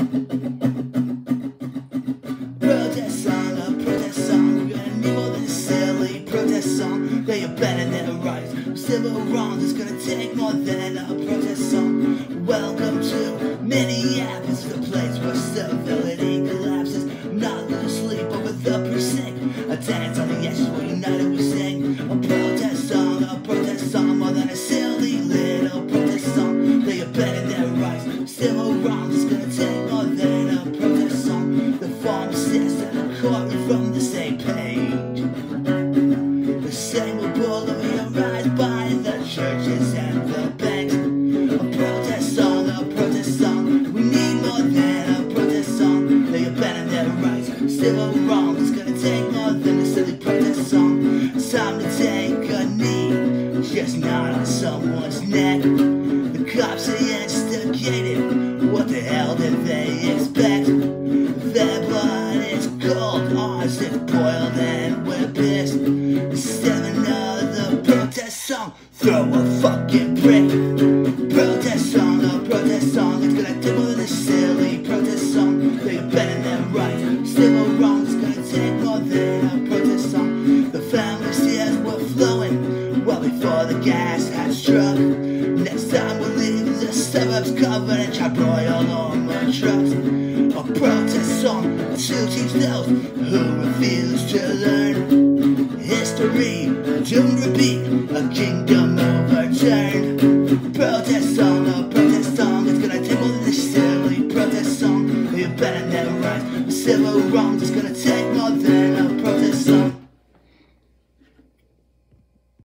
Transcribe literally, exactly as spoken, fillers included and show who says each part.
Speaker 1: Protest song, a protest song. We're gonna need more than a silly protest song. That you're better than a right. Civil wrongs, it's gonna take more than a protest song. Welcome to Minneapolis, the place where civility collapses. Not gonna sleep over the precinct. A dance on the edges where united we sing. A protest song, a protest song. More than a silly little protest song. That you're better than right. Civil wrongs, it's gonna take more than a protest song. The pharmacist and the court from the same page. The same will polarized by the churches and the banks. A protest song, a protest song. We need more than a protest song. That you're better than right. Civil wrongs, it's gonna take more than a silly protest song. It's time to take a knee, just not on someone's neck. The cops say instigated. What the hell did they expect? Their blood is cold, ours is boiled, and we're pissed. Instead of another protest song, throw a fucking brick. Protest song, a protest song. It's gonna take more than a silly protest song. That you're better than right. Civil wrongs, it's gonna take more than a protest song. The family's tears were flowing well before the gas had struck. Next time we'll leave the suburbs covered in char-broiled on my trucks. A protest song to teach those who refuse to learn.